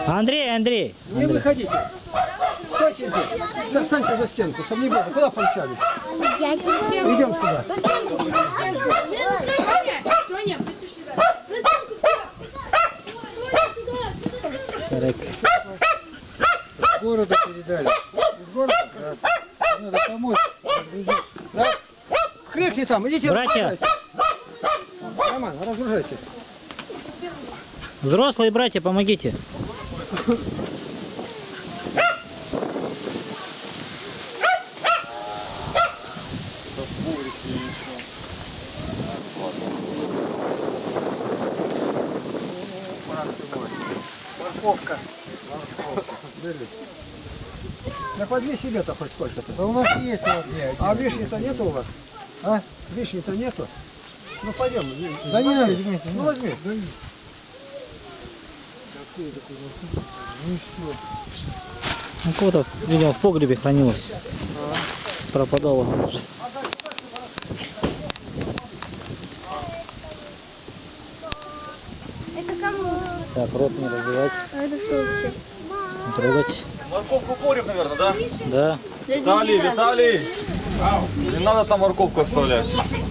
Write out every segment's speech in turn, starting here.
Андрей, Андрей. Не выходите. Стойте здесь. Встаньте за стенку, чтобы не было. Куда помчались? Идем сюда. Соня, пусти сюда. Так. С города передали. Из города? Да. Надо помочь. Да? Крикни там, идите. Братья. Разгружайте. Роман, разгружайте. Взрослые братья, помогите. Морковка. Так возьми себе-то хоть сколько-то. Да у нас есть вот. А вишни-то нету у вас? А? Вишни-то нету? Ну пойдем. Да не надо, ну возьми. Ну, кого-то, видимо, в погребе хранилось. Пропадало. Это кому? Так, рот не разевать. А это что вообще? Не трогать. Морковку погреб, наверное, да? Да. Виталий, Виталий! Не надо там морковку оставлять.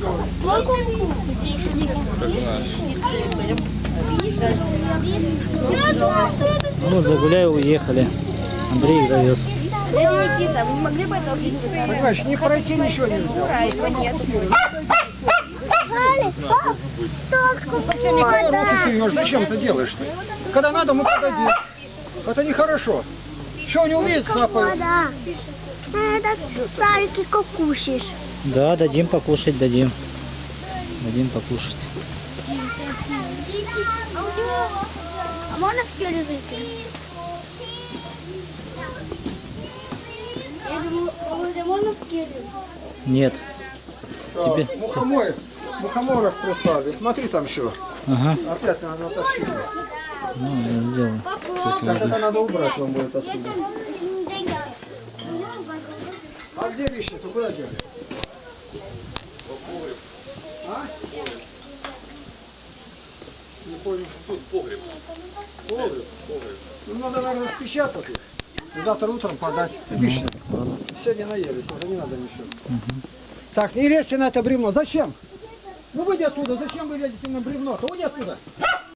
Ну, вот загуляй, уехали. Андрей их довез. Дядя Никита, вы не могли бы это убить? Понимаешь, не пройти ничего нельзя. Его нет. Никакой руки суешь, зачем ты делаешь-то? Когда надо, мы подадим. Это нехорошо. Что не увидит, цапает. Это царики кукушишь. Да, дадим покушать, дадим. Дадим покушать. А можно в келью зайти? Я думаю, можно в келью? Нет. Тебе... Мухоморов прислали. Смотри там еще. Ага. Опять надо натащить. Ну, я сделаю. Так это надо убрать вам будет отсюда. А где вещи-то? Куда дели? А? Не понял. Тут погреб. Погреб? Ну надо, наверное, распечатать их. И завтра утром подать. Вишни. Сегодня наелись, уже не надо ничего. Так, не лезьте на это бревно. Зачем? Ну выйди оттуда. Зачем вы лезете на бревно? То уйди оттуда.